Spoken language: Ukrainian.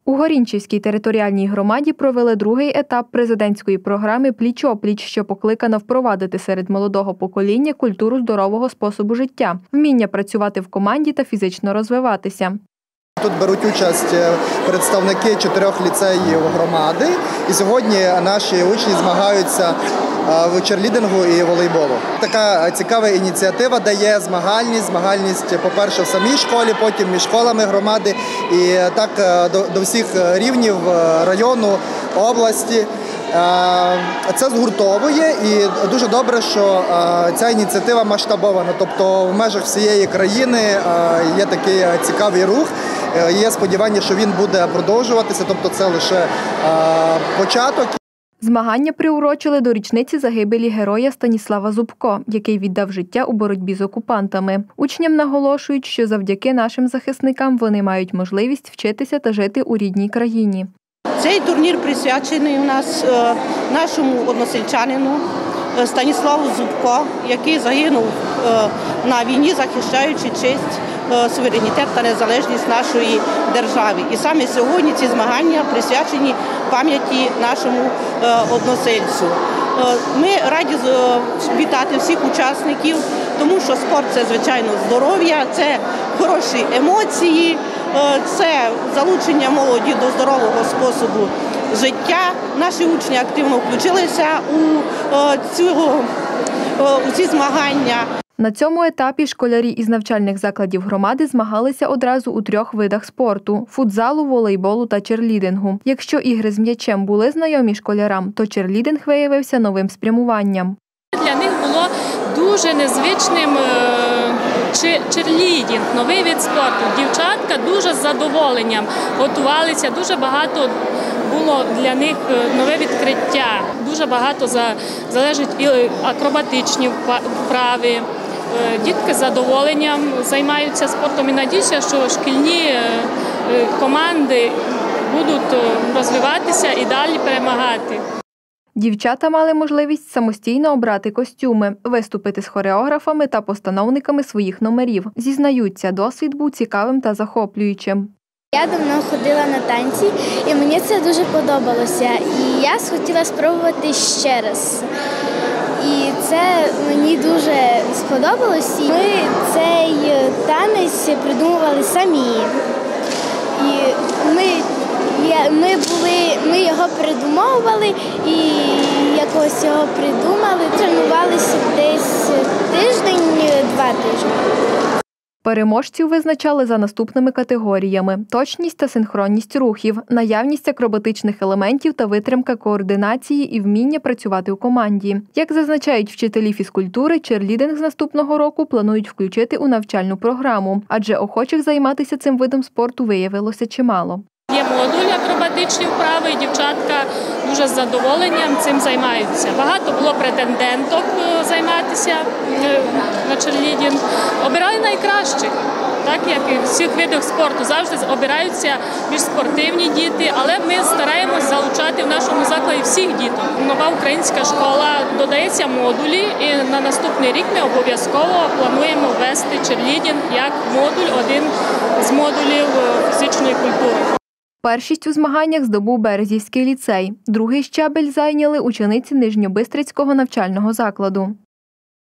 У Горінчівській територіальній громаді провели другий етап президентської програми «Пліч-о-пліч», що покликано впровадити серед молодого покоління культуру здорового способу життя, вміння працювати в команді та фізично розвиватися. Тут беруть участь представники 4 ліцеїв громади, і сьогодні наші учні змагаються в черлідингу і волейболу. Така цікава ініціатива дає змагальність, по-перше, в самій школі, потім між школами громади і так до всіх рівнів району, області. Це згуртовує і дуже добре, що ця ініціатива масштабована, тобто в межах всієї країни є такий цікавий рух, є сподівання, що він буде продовжуватися, тобто це лише початок. Змагання приурочили до річниці загибелі героя Станіслава Зубко, який віддав життя у боротьбі з окупантами. Учням наголошують, що завдяки нашим захисникам вони мають можливість вчитися та жити у рідній країні. Цей турнір присвячений у нас нашому односельчанину Станіславу Зубко, який загинув на війні, захищаючи честь, суверенітет та незалежність нашої держави. І саме сьогодні ці змагання присвячені пам'яті нашому односельцю. Ми раді вітати всіх учасників, тому що спорт – це, звичайно, здоров'я, це хороші емоції, це залучення молоді до здорового способу життя. Наші учні активно включилися у ці змагання. На цьому етапі школярі із навчальних закладів громади змагалися одразу у 3 видах спорту – футзалу, волейболу та черлідингу. Якщо ігри з м'ячем були знайомі школярам, то черлідинг виявився новим спрямуванням. Для них було дуже незвичним черлідинг, новий вид спорту. Дівчатка дуже з задоволенням готувалися, дуже багато було для них нове відкриття. Дуже багато залежить і акробатичні вправи. Дітки з задоволенням займаються спортом і надіюся, що шкільні команди будуть розвиватися і далі перемагати. Дівчата мали можливість самостійно обрати костюми, виступити з хореографами та постановниками своїх номерів. Зізнаються, досвід був цікавим та захоплюючим. Я давно ходила на танці, і мені це дуже подобалося. І я хотіла спробувати ще раз. І це мені дуже сподобалось. Ми цей танець придумували самі. І ми його придумовували і якось його придумали. Тренувалися десь тиждень-2 тижні. Переможців визначали за наступними категоріями – точність та синхронність рухів, наявність акробатичних елементів та витримка координації і вміння працювати у команді. Як зазначають вчителі фізкультури, черлідинг з наступного року планують включити у навчальну програму, адже охочих займатися цим видом спорту виявилося чимало. Є модуль акробатичні вправи, і дівчатка дуже з задоволенням цим займаються. Багато було претенденток займатися на черлідинг. Обирали найкращих, так як і в всіх видах спорту. Завжди обираються більш спортивні діти, але ми стараємось залучати в нашому закладі всіх діток. Нова українська школа, додається модулі, і на наступний рік ми обов'язково плануємо ввести черлідинг як модуль, один з модулів фізичної культури. Першість у змаганнях здобув Березівський ліцей. Другий щабель зайняли учениці Нижньобистрицького навчального закладу.